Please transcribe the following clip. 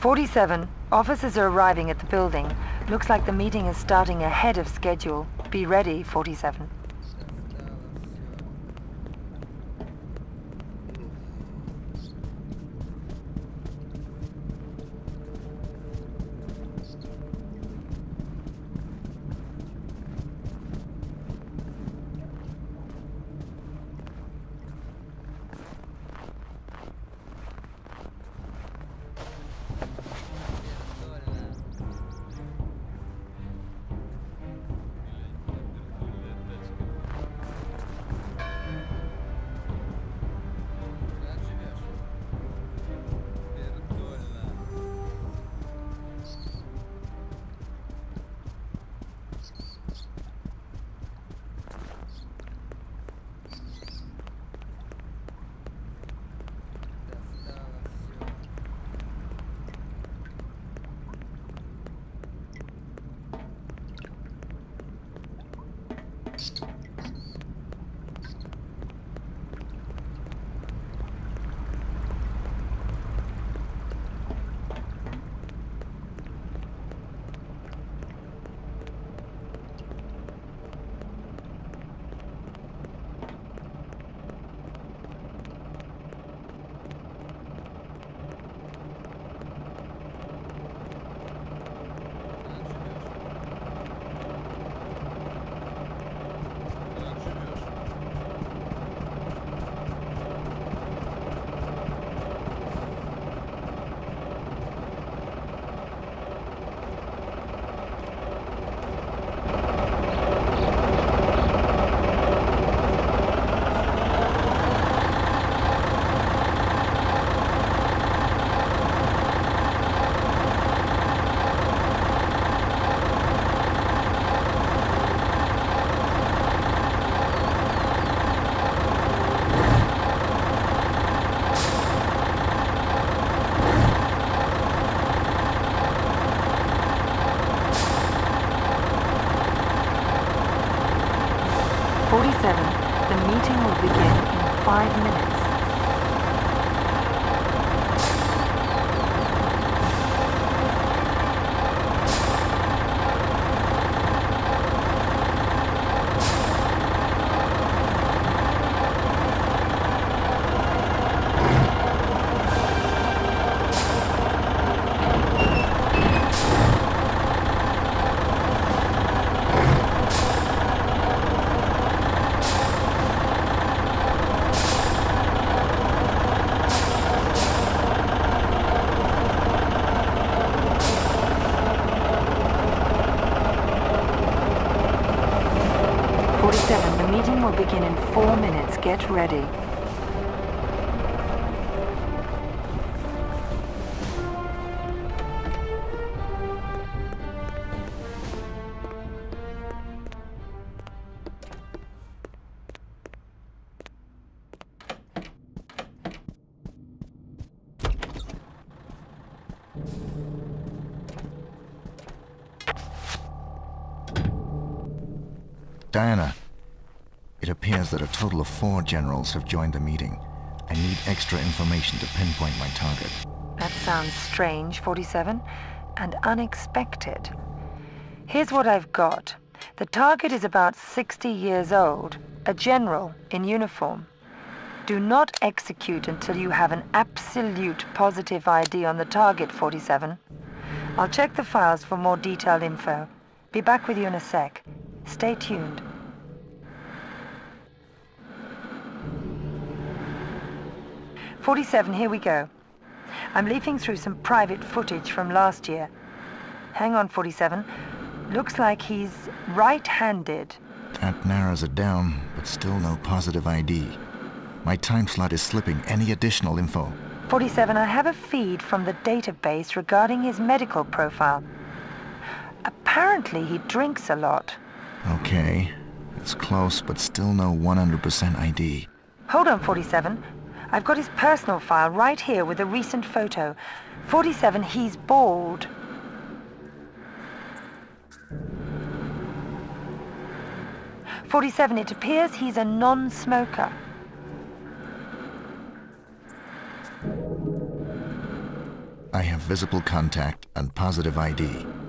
47. Officers are arriving at the building. Looks like the meeting is starting ahead of schedule. Be ready, 47. The meeting will begin in 5 minutes. The meeting will begin in 4 minutes. Get ready. Diana, it appears that a total of 4 generals have joined the meeting. I need extra information to pinpoint my target. That sounds strange, 47, and unexpected. Here's what I've got. The target is about 60 years old, a general in uniform. Do not execute until you have an absolute positive ID on the target, 47. I'll check the files for more detailed info. Be back with you in a sec. Stay tuned. "47, here we go. I'm leafing through some private footage from last year. Hang on, 47. Looks like he's right-handed. That narrows it down, but still no positive ID. My time slot is slipping. Any additional info? 47, I have a feed from the database regarding his medical profile. Apparently he drinks a lot. Okay. It's close, but still no 100% ID. Hold on, 47. I've got his personal file right here with a recent photo. 47, he's bald. "47, it appears he's a non-smoker. I have visible contact and positive ID.